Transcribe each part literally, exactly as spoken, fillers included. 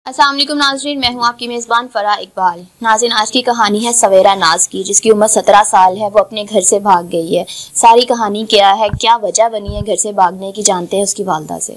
अस्सलाम वालेकुम नाज़रीन, मैं हूँ आपकी मेज़बान फ़रा इकबाल। नाज़रीन, आज की कहानी है सवेरा नाज की, जिसकी उम्र सत्रह साल है। वो अपने घर से भाग गई है। सारी कहानी क्या है, क्या वजह बनी है घर से भागने की, जानते हैं उसकी वालदा से।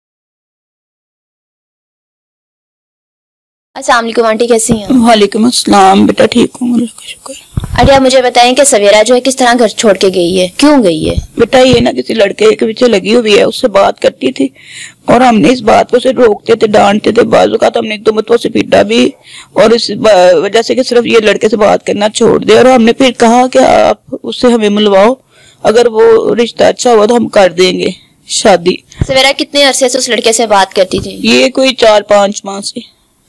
अस्सलाम वालेकुम आंटी, कैसी हैं? वालेकुम अस्सलाम बेटा, ठीक हूँ, अल्लाह का शुक्र। आंटी आप मुझे बताएं कि सवेरा जो है किस तरह घर छोड़ के गई है, क्यों गई है? बेटा ये ना किसी लड़के के पीछे लगी हुई है, उससे बात करती थी और हमने इस बात को से रोकते थे, डांटते थे, बाजू का हमने एक दो मतों से पीटा भी, और इस वजह से कि सिर्फ ये लड़के से बात करना छोड़ दे। और हमने फिर कहा कि आप उससे हमें मिलवाओ, अगर वो रिश्ता अच्छा हुआ तो हम कर देंगे शादी। सवेरा कितने अरसे से उस लड़के से बात करती थी? ये कोई चार पाँच माह से,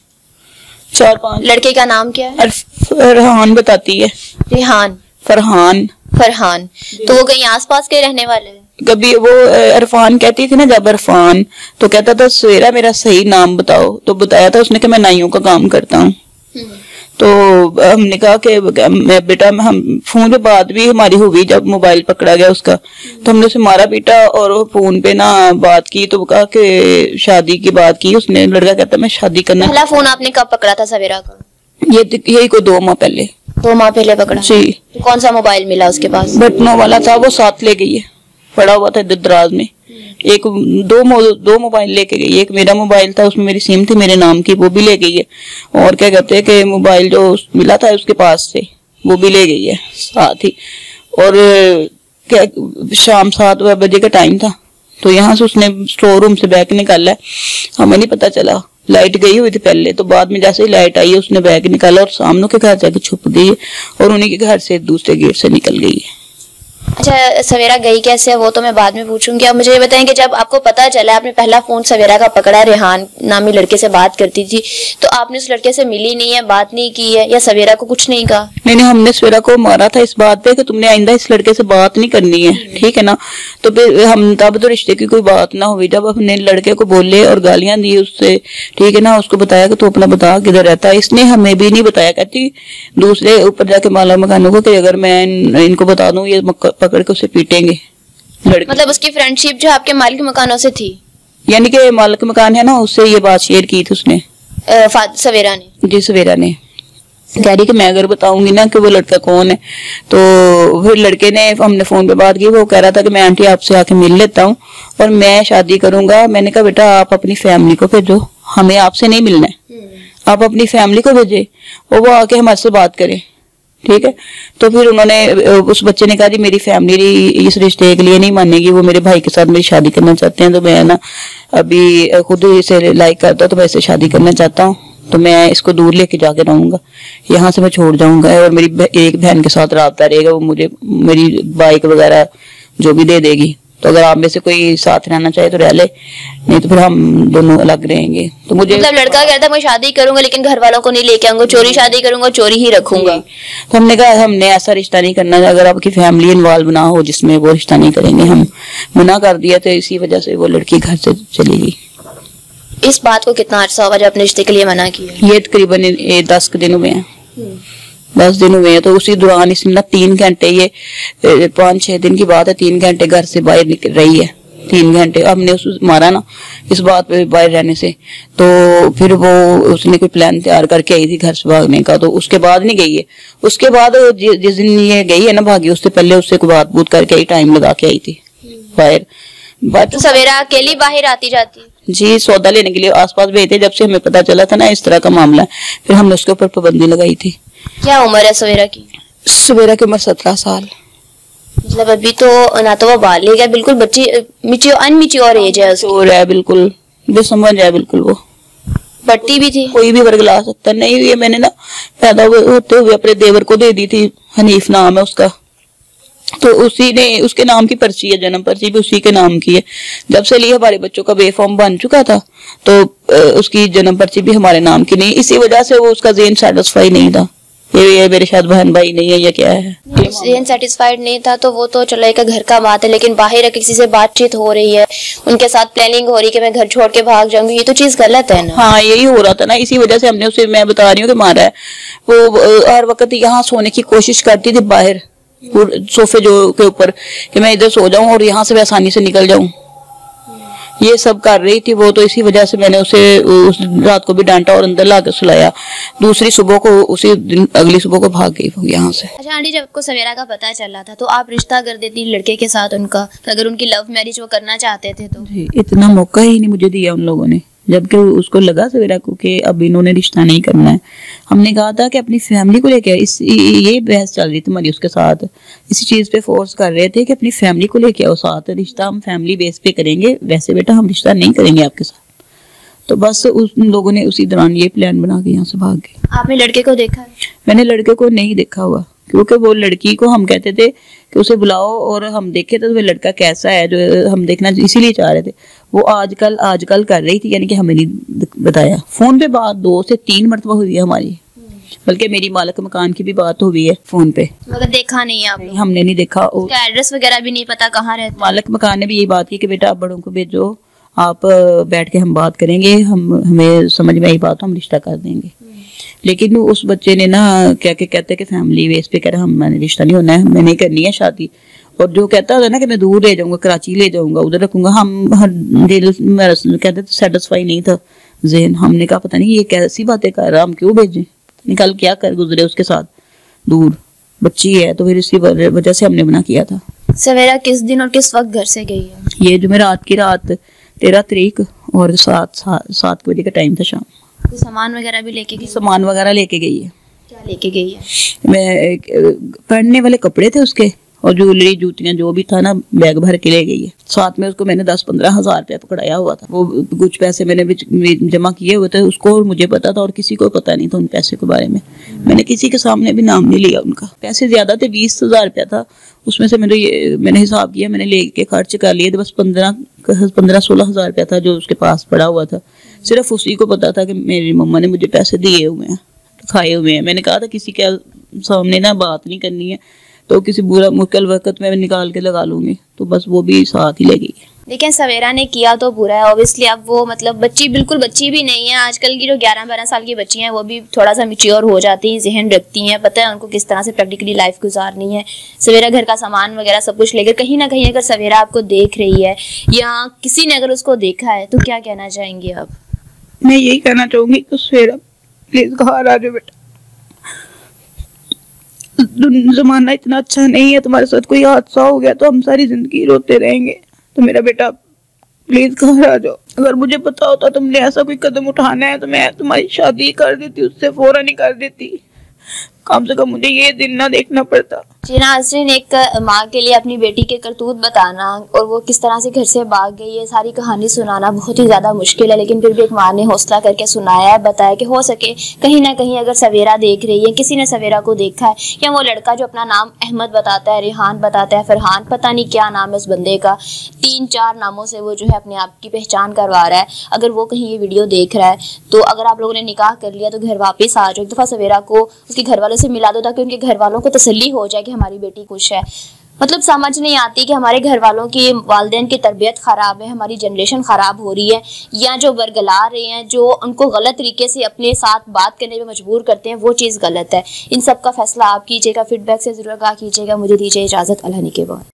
चार पाँच। लड़के का नाम क्या है? फरहान बताती है। रिहान? फरहान। फरहान। तो वो कहीं आसपास के रहने वाले हैं? कभी वो इरफान कहती थी ना, जब इरफान तो कहता था सवेरा मेरा सही नाम बताओ, तो बताया था उसने कि मैं नाइयों का काम करता हूँ। तो हमने कहा कि मैं बेटा हम फोन पे बात भी हमारी हुई, जब मोबाइल पकड़ा गया उसका तो हमने उसे मारा पीटा और फोन पे ना बात की, तो कहा कि शादी की बात की उसने। लड़का कहता मैं शादी करना। पहला फोन आपने कब पकड़ा था सवेरा का? ये यही कोई दो माह पहले। दो माह पहले पकड़ा जी। तो कौन सा मोबाइल मिला उसके पास? बटनों वाला था, वो साथ ले गई है, पड़ा हुआ था दराज में। एक दो मो, दो मोबाइल लेके गई, एक मेरा मोबाइल था उसमें मेरी सिम थी मेरे नाम की, वो भी ले गई है। और क्या कहते हैं कि मोबाइल जो मिला था उसके पास से वो भी ले गई है साथ ही। और क्या शाम सात बजे का टाइम था, तो यहाँ से उसने स्टोर रूम से बैग निकाला है, हमें नहीं पता चला। लाइट गई हुई थी पहले, तो बाद में जैसे ही लाइट आई है उसने बैग निकाला और सामने के घर जाके छुप गई है और उन्हीं के घर से दूसरे गेट से निकल गई है। अच्छा, सवेरा गई कैसे है वो तो मैं बाद में पूछूंगी। अब मुझे ये बताएं कि जब आपको पता चला, आपने पहला फोन सवेरा का पकड़ा, रेहान नामी लड़के से बात करती थी, तो आपने उस लड़के से मिली नहीं है, बात नहीं की है, या सवेरा को कुछ नहीं कहा? नहीं नहीं, हमने सवेरा को मारा था इस बात पे कि तुमने आइंदा इस लड़के से बात नहीं करनी है, ठीक है ना। तो फिर हम तब तो रिश्ते की कोई बात ना हुई, जब हमने लड़के को बोले और गालियां दी उससे, ठीक है ना, उसको बताया कि तू अपना बता किधर रहता है। इसने हमें भी नहीं बताया, कहती दूसरे ऊपर जाके माला मकानों को कि अगर मैं इनको बता दूं ये पकड़ के उसे पीटेंगे। मतलब उसकी फ्रेंडशिप जो आपके मालिक मकानों से थी, यानी कि मालिक मकान है ना, उससे ये बात शेयर की थी उसने, सवेरा ने? जी सवेरा ने। कह रही कि मैं अगर बताऊंगी ना कि वो लड़का कौन है, तो फिर लड़के ने, हमने फोन पे बात की, वो कह रहा था कि मैं आंटी आपसे आके मिल लेता हूँ और मैं शादी करूंगा। मैंने कहा बेटा आप अपनी फैमिली को भेजो, हमें आपसे नहीं मिलना है, आप अपनी फैमिली को भेजे और वो आके हमारे से बात करे, ठीक है। तो फिर उन्होंने, उस बच्चे ने कहा जी मेरी फैमिली इस रिश्ते के लिए नहीं मानेगी, वो मेरे भाई के साथ मेरी शादी करना चाहते हैं, तो मैं ना अभी खुद इसे लाइक करता हूँ, तो मैं इससे शादी करना चाहता हूँ, तो मैं इसको दूर लेके जाके रहूंगा, यहाँ से मैं छोड़ जाऊंगा और मेरी एक बहन के साथ राब्ता रहेगा, वो मुझे मेरी बाइक वगैरह जो भी दे देगी, तो अगर आप में से कोई साथ रहना चाहे तो रह ले, नहीं तो फिर हम दोनों अलग रहेंगे। तो मुझे मतलब लड़का कहता मैं शादी करूंगा लेकिन घर वालों को नहीं लेके आऊंगा, चोरी शादी करूंगा, चोरी ही रखूंगा। तो हमने कहा हमने ऐसा रिश्ता नहीं करना, अगर आपकी फैमिली इन्वॉल्व ना हो जिसमें, वो रिश्ता नहीं करेंगे। हम मना कर दिया, तो इसी वजह से वो लड़की घर से चली गई। इस बात को कितना अर्सा हुआ जब अपने रिश्ते के लिए मना किया? ये तकरीबन दस दिन हुए हैं, दस दिन हुए हैं। तो उसी दौरान इसने ना तीन घंटे, ये पाँच छह दिन की बात है, तीन घंटे घर से बाहर निकल रही है, तीन घंटे। हमने उस मारा ना इस बात पे बाहर रहने से, तो फिर वो उसने कोई प्लान तैयार करके आई थी घर से भागने का, तो उसके बाद नहीं गई है। उसके बाद जिस दिन ये गई है ना भागी, उससे पहले उससे कोई बात बूत करके आई, टाइम लगा के आई थी बाहर। तो सवेरा अकेली बाहर आती जाती? जी, सौदा लेने के लिए आसपास भेजते, जब से हमें पता चला था ना इस तरह का मामला, फिर हमने उसके ऊपर पाबंदी लगाई थी। क्या उम्र है सवेरा की? सवेरा की उम्र सत्रह साल। मतलब अभी तो ना तो वो बालिग है, बिल्कुल बच्ची, अनमिच्योर एज है उसकी। और है बिल्कुल बेसमझ है बिल्कुल। वो पट्टी भी थी, कोई भी वर्ग ला सकता नहीं। ये मैंने ना पैदा हुए होते हुए अपने देवर को दे दी थी, हनीफ नाम है उसका, तो उसी ने, उसके नाम की पर्ची है, जन्म पर्ची भी उसी के नाम की है। जब से लिए हमारे बच्चों का बेफॉर्म बन चुका था, तो उसकी जन्म पर्ची भी हमारे नाम की नहीं, इसी वजह से वो उसका ज़हन सेटिस्फाई नहीं था। ये, ये मेरे शायद बहन भाई नहीं है या क्या है, ज़हन सेटिस्फाइड नहीं था, तो वो तो चलो एक घर का बात है, लेकिन बाहर किसी से बातचीत हो रही है, उनके साथ प्लानिंग हो रही है कि मैं घर छोड़ के भाग जाऊंगी, ये तो चीज गलत है ना। हाँ, यही हो रहा था ना, इसी वजह से हमने उसे, मैं बता रही हूँ कि मारा है। वो हर वक्त यहाँ सोने की कोशिश करती थी बाहर सोफे जो के ऊपर, कि मैं इधर सो जाऊं और यहाँ से मैं आसानी से निकल जाऊं, ये सब कर रही थी वो, तो इसी वजह से मैंने उसे उस रात को भी डांटा और अंदर लाकर सुलाया। दूसरी सुबह को उसी दिन अगली सुबह को भाग गई वो यहाँ से। अच्छा आंटी, जब आपको सवेरा का पता चला था तो आप रिश्ता कर देती लड़के के साथ उनका, अगर उनकी लव मैरिज वो करना चाहते थे तो? जी, इतना मौका ही नहीं मुझे दिया उन लोगों ने, जबकि उसको लगा सवेरा को कि अब इन्होंने रिश्ता नहीं करना है। हमने कहा था कि अपनी फैमिली को लेके, इस ये बहस चल रही थी हमारी उसके साथ, इसी चीज पे फोर्स कर रहे थे कि अपनी फैमिली को लेके आओ साथ, रिश्ता हम फैमिली बेस पे करेंगे, वैसे बेटा हम रिश्ता नहीं करेंगे आपके साथ। तो बस उस लोगों ने उसी दौरान ये प्लान बना के यहाँ से भाग गए। आपने लड़के को देखा? मैंने लड़के को नहीं देखा हुआ, क्योंकि वो लड़की को हम कहते थे कि उसे बुलाओ और हम देखे तो वो लड़का कैसा है जो हम देखना इसीलिए चाह रहे थे। वो आजकल आजकल कर रही थी, यानी कि हमें नहीं बताया। फोन पे बात दो से तीन मरतबा हुई है हमारी, बल्कि मेरी मालिक मकान की भी बात हुई है फोन पे, मगर देखा नहीं है आप? हमने नहीं देखा। उसका एड्रेस वगैरह भी नहीं पता कहाँ रहता? मालिक मकान ने भी यही बात की कि बेटा आप बड़ों को भेजो, आप बैठ के हम बात करेंगे, हम हमें समझ में आई बात, हम रिश्ता कर देंगे। लेकिन उस बच्चे ने ना क्या क्या कहते कि फैमिली बेस पे कह रहा हम मैंने रिश्ता नहीं होना है, मैं नहीं करनी है शादी। और जो कहता था ना कि मैं दूर ले जाऊंगा, कराची ले जाऊंगा, उधर रखूंगा, हम हर दिल कहते सेटिस्फाई नहीं था जहन। हमने कहा पता नहीं ये कैसी बातें कर रहा, हम क्यों भेजें, निकल क्या कर गुजरे उसके साथ दूर, बच्ची है। तो फिर इसी वजह से हमने मना किया था। सवेरा किस दिन और किस वक्त घर से गई है? ये जो मैं रात की रात तेरह तारीख और सात सात बजे का टाइम था शाम। तो सामान वगैरह भी लेके गई? सामान वगैरह लेके गई है। क्या लेके गई है? मैं पहनने वाले कपड़े थे उसके, और ज्वेलरी जूतियां जो भी था ना बैग भर के ले गई है। साथ में उसको मैंने दस पंद्रह हजार रुपया पकड़ाया हुआ था। वो कुछ पैसे मैंने जमा किए हुए थे, उसको और मुझे पता था और किसी को पता नहीं था उन पैसे के बारे में। मैंने किसी के सामने भी नाम नहीं लिया उनका। पैसे ज्यादा थे, बीस हजार रुपया था, उसमें से मैंने ये मैंने हिसाब किया, मैंने लेके खर्च कर लिए थे। बस पंद्रह पंद्रह सोलह हजार रुपया था जो उसके पास पड़ा हुआ था। सिर्फ उसी को पता था कि मेरी मम्मा ने मुझे पैसे दिए हुए हैं, खाए हुए हैं। मैंने कहा था किसी के सामने ना बात नहीं करनी है, तो किसी बुरा मुश्किल वक्त में निकाल के लगा लूंगी। तो बस वो भी साथ ही ले गई। लेकिन सवेरा ने किया तो बुरा है ऑब्वियसली। अब वो मतलब बच्ची बिल्कुल बच्ची भी नहीं है। आजकल की जो ग्यारह बारह साल की बच्ची हैं वो भी थोड़ा सा मैच्योर हो जाती हैं, जहन रखती हैं, पता है उनको किस तरह से प्रैक्टिकली लाइफ गुजारनी है। सवेरा घर का सामान वगैरह सब कुछ लेकर, कहीं ना कहीं अगर सवेरा आपको देख रही है या किसी ने अगर उसको देखा है तो क्या कहना चाहेंगे आप? मैं यही कहना चाहूंगी कि सवेरा प्लीज घर आ जाओ बेटा, जमाना इतना अच्छा नहीं है, तुम्हारे साथ कोई हादसा हो गया तो हम सारी जिंदगी रोते रहेंगे। तो मेरा बेटा प्लीज घर आ जाओ। अगर मुझे पता होता तुमने ऐसा कोई कदम उठाना है तो मैं तुम्हारी शादी कर देती, उससे फौरन ही कर देती, कम से कम मुझे ये दिन ना देखना पड़ता। जी नाज़रीन, एक माँ के लिए अपनी बेटी के करतूत बताना और वो किस तरह से घर से भाग गई, ये सारी कहानी सुनाना बहुत ही ज़्यादा मुश्किल है, लेकिन फिर भी एक माँ ने हौसला करके सुनाया है, बताया कि हो सके कहीं ना कहीं अगर सवेरा देख रही है, किसी ने सवेरा को देखा है, या वो लड़का जो अपना नाम अहमद बताता है, रेहान बताता है, फरहान, पता नहीं क्या नाम है उस बंदे का, तीन चार नामों से वो जो है अपने आप की पहचान करवा रहा है। अगर वो कहीं ये वीडियो देख रहा है तो अगर आप लोगों ने निकाह कर लिया तो घर वापस आ जाओ, एक दफ़ा सवेरा को उसके घर वालों से मिला दो ताकि उनके घर वालों को तसल्ली हो जाए कि हमारी बेटी खुश है। मतलब समझ नहीं आती कि हमारे घर वालों की वालिदैन की तरबियत ख़राब है, हमारी जनरेशन ख़राब हो रही है, या जो बरगला रहे हैं, जो उनको गलत तरीके से अपने साथ बात करने में मजबूर करते हैं, वो चीज़ गलत है। इन सब का फैसला आप कीजिएगा, फीडबैक से ज़रूर आगाह कीजिएगा। मुझे दीजिए इजाज़त, अल्लाह के बाद।